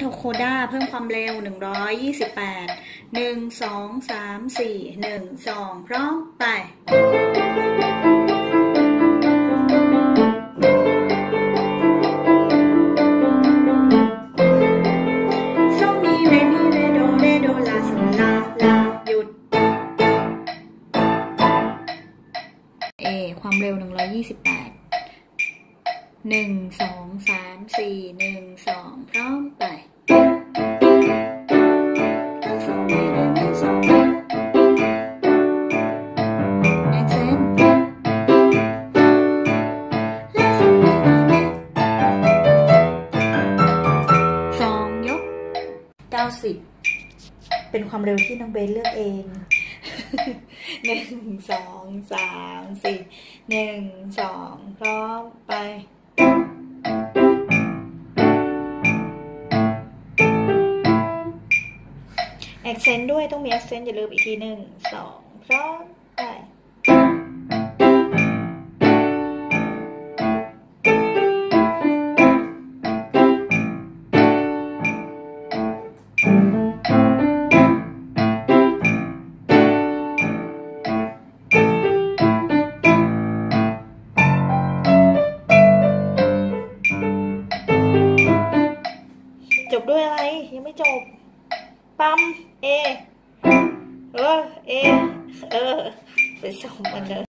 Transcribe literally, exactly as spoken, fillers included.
โคด้าเพิ่มความเร็วหนึ่งร้อยยี่สิบแปด หนึ่ง สอง สาม สี่ หนึ่ง สองพร้อมไปโซมีเรมีเรโดเรโดลาโซลาลาหยุดเอความเร็วหนึ่งร้อยยี่สิบแปด หนึ่ง สอง สาม สี่ หนึ่ง สองพร้อมไปเก้าสิบเป็นความเร็วที่น้องเบนเลือกเองหนึ่ง สอง สาม สี่ หนึ่ง สองพร้อมไปแอคเซนต์ด้วยต้องมีแอคเซนต์อย่าลืมอีกทีหนึ่ง สองพร้อมไปจบด้วยอะไรยังไม่จบปั๊มเอเออเอเออไปส่งมันเลย